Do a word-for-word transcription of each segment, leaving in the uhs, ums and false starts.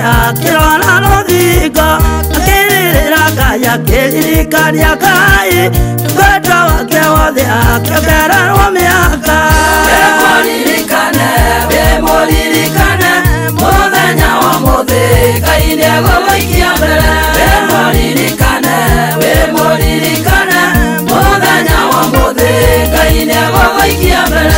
akirona ruthingo akirira Ngai akiririkania Ngai wendo wake wothe akĩongererwo mĩaka. Wimuririkane, wimuririkane, mũthenya wa mũthĩ Ngai nĩegũgũikia mbere. Wimuririkane, wimuririkane, mũthenya wa mũthĩ Ngai nĩegũgũikia mbere.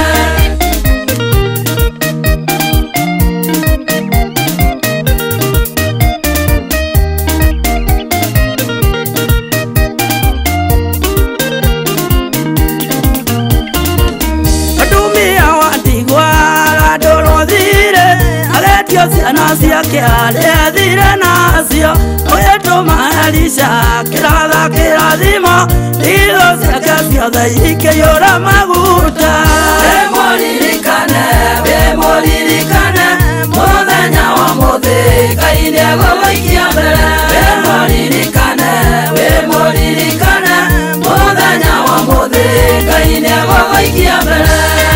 Ciana ciake arĩa thire nacio ũgĩtũma Elisha kĩratha kĩrathimo indo ciake ciothe ikĩiyũra maguta. Wimuririkane, wimuririkane, mũthenya wa mũthĩ Ngai nĩegũgũikia mbere. Wimuririkane, wimuririkane, mũthenya wa mũthĩ Ngai nĩegũgũikia mbere.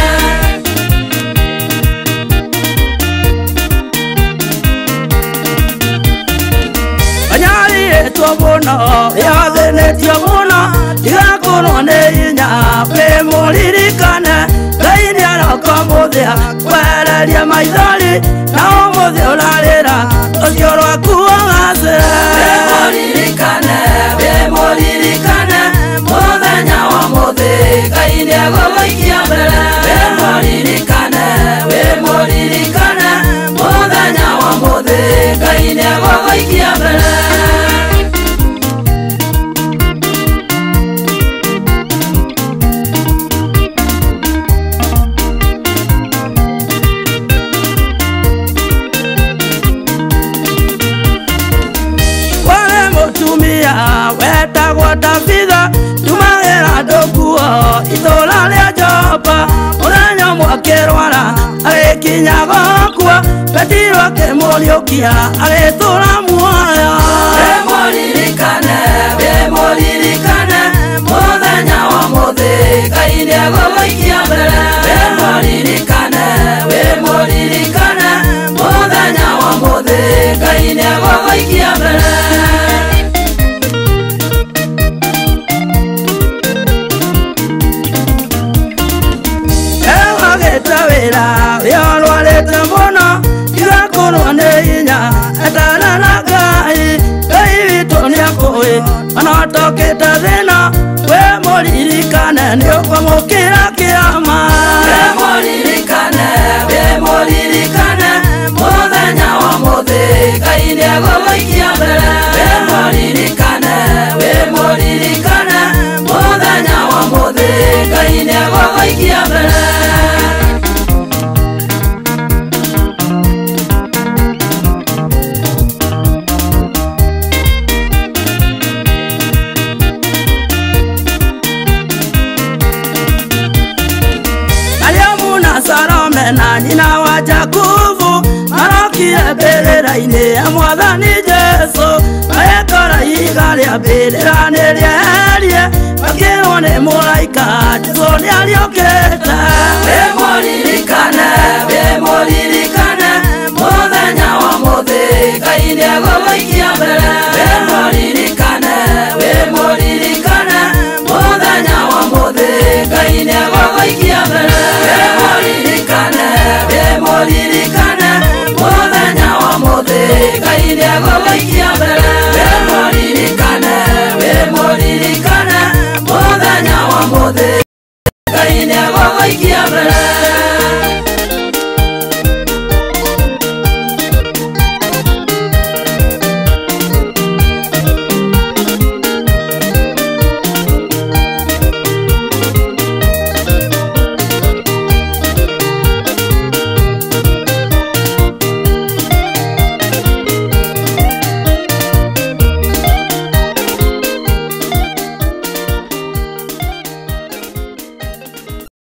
Muno yathenetio muno igakorwo nĩ hinya. Wimuririkane Ngai nĩaroka mũthĩ kwehereria maithori na ũmũthĩ ũrarĩra rũciũ rwaku ũgacĩre. Wimuririkane, wimuririkane, mũthenya wa mũthĩ Ngai nĩegũgũikia mbere. Wimuririkane, wimuririkane, mũthenya wa mũthĩ Ngai nĩegũgũikia mbere. Wetagwo Davido tumagĩra ndũkuo itũũra rĩa Jopa mũthenya ũmwe akĩrwara agĩkinya gũkua Petero akĩmũriũkia agĩtũũra muoyo. Wimuririkane, wimuririkane, mũthenya wa mũthĩ Ngai nĩegũgũikia mbere. Wimuririkane, wimuririkane, mũthenya wa mũthĩ Ngai nĩegũgũikia mbere. Yorwarete muno igakorwo nĩ hinya etana na Ngai. Ngai witũ nĩakũĩ ona ũtokĩte thĩna. Wimuririkane nĩũkwamũkĩra kĩama. Wimuririkane, wimuririkane, mũthenya wa mũthĩ Ngai nĩegũgũikia mbere. Wimuririkane, wimuririkane, mũthenya wa mũthĩ Ngai nĩegũgũikia mbere. Na nyina wa Jakubu marokire mbĩrĩra-inĩ ya Mwathani Jesu magĩkora ihiga rĩa mbĩrĩra nĩrĩeherie makĩrwo nĩ mũraika Jesũ nĩariũkĩte. Wimuririkane, wimuririkane, mũthenya wa mũthĩ Ngai nĩegũgũikia mbere. Wimuririkane, wimuririkane, mũthenya wa mũthĩ Ngai nĩegũgũikia mbere. Wimuririkane, wimuririkane, mũthenya wa mũthĩ Ngai nĩegũgũikia mbere. Wimuririkane, wimuririkane, mũthenya wa mũthĩ Ngai nĩegũgũikia mbere.